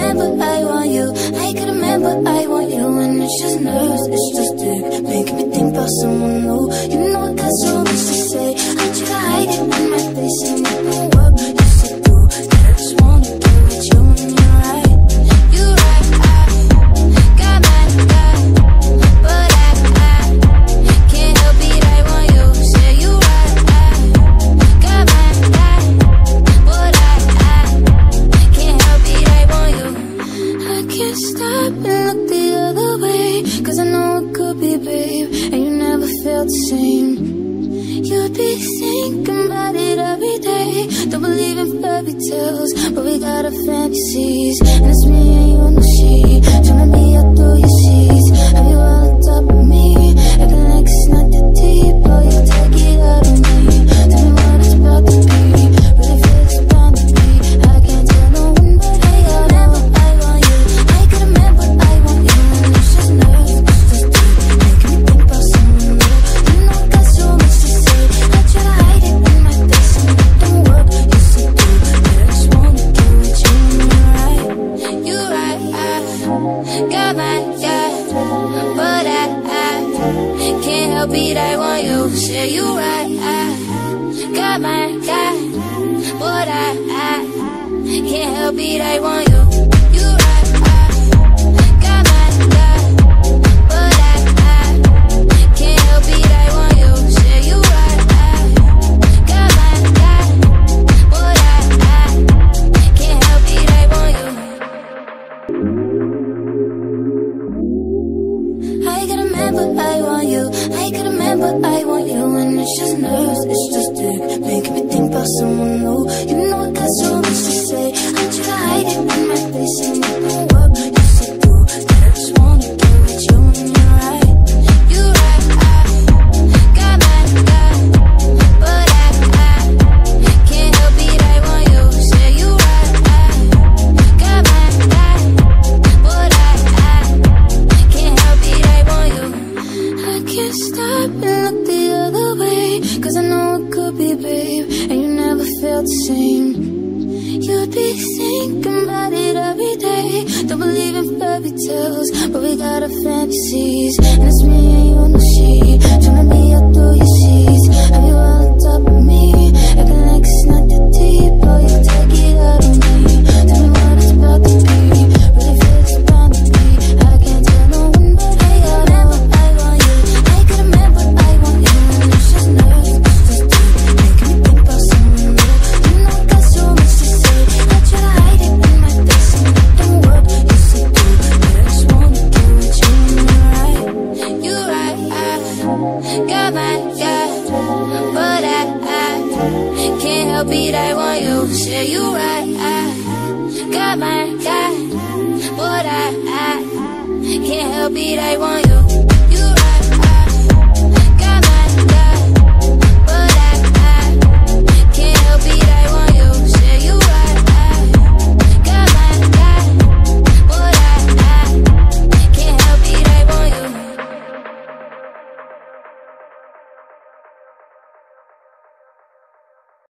remember I want you. I could remember I want you. And it's just nerves, it's just dick, making me think about someone new. You know I got so much to say. I try to hide it in my face, and it don't work. You said do, that I just wanna do with you, and you're right. You're right, I got my guy, but I can't help it, I want you. Say you right, I got my guy, but I can't help it, I want you. I can't stop and look the other way, 'cause I know it could be, babe, and you never felt the same. You'd be thinking about it every day. Don't believe in fairy tales, but we got our fantasies. And it's me and you and she, trying to be out through your sheets. Have you all on top of me, acting like it's not that deep? Oh, you take it out of me. Tell me what it's about to be. Really feel it's bound to be. I can't tell no one, but hey, I remember I want you. I could remember I want you. And it's just nerves, it's just deep, making me think about someone new. You know I got so much to say. I try to hide it in my face, and it don't work. You said do, but I just wanna do with you, and you're right. You're right, I got my guy, but I can't help it, I want you. Say you right, I got my guy, but I can't help it, I want you. You right, I got my guy, but I can't help it, I want you. Say you right, I got my guy, but I can't help it, I want you. I could remember I want you. I could remember I want you. And it's just nerves, it's just dick, making me think about someone new. You know I got so much to say. I try to hide it in my face, and it don't work. You said do, that I just wanna do with you, and you're right. You're right, I got my guy, but I can't help it, I want you. Say you right, I got my guy, but I can't help it, I want you. I can't stop and look the other way, 'cause I know it could be, babe, and you never felt the same. You'd be thinking about it every day. Don't believe in fairy tales, but we got our fantasies. And it's me and you and she, trying to be out through your sheets. Have you all on top of me, acting like it's not that deep? Oh, you take it out of me. Tell me what it's about to be. Really feel it's bound to be. I can't tell no one, but hey, I remember I want you. I could remember I want you. And it's just nerves, it's just deep, making me think about someone new. You know I got so much to say. I try to hide it in my face, and it don't work. You said do, but I just wanna do with you, and you're right. You're right, I got my guy, but I can't help it, I want you. Say you right, I got my guy, but I can't help it, I want you.